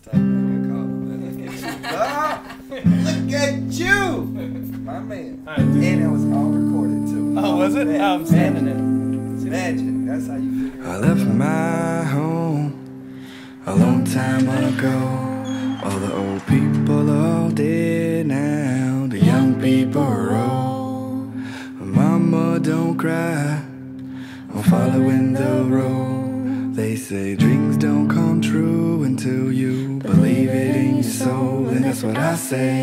Look at you, my man. And it was all recorded too. Oh, was it? I'm standing there. Magic. That's how you figure it out. I left my home a long time ago. All the old people all dead now. The young people roll. Mama, don't cry. I'm following the road. They say dreams don't come true until you believe it in your soul. And that's what I say.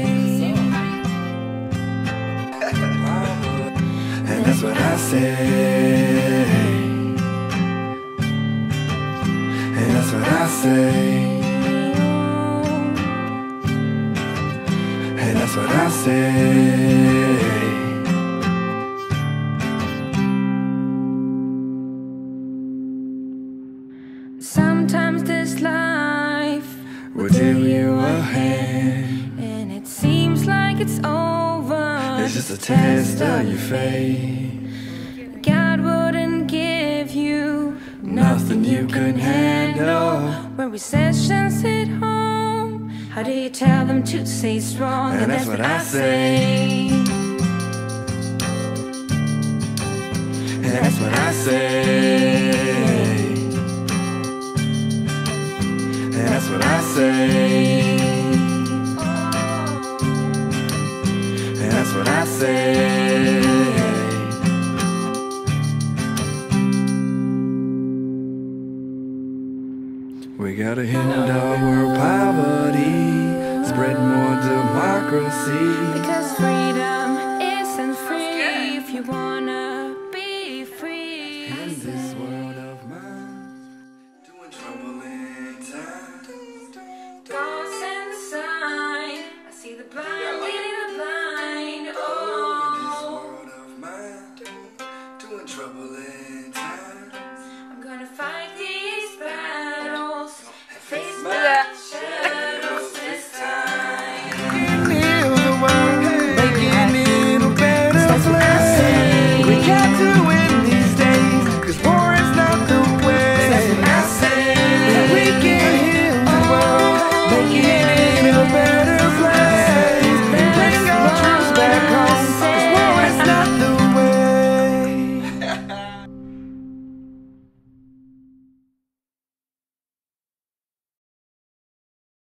And that's what I say. And that's what I say. And that's what I say. Sometimes this life will deal you a hand, and it seems like it's over. it's just a test of your faith. God wouldn't give you Nothing you can handle. When recessions hit home, how do you tell them to stay strong? And that's what I say. And that's what I say. And that's what I say. And that's what I say. We gotta end our world poverty, spread more democracy. Because free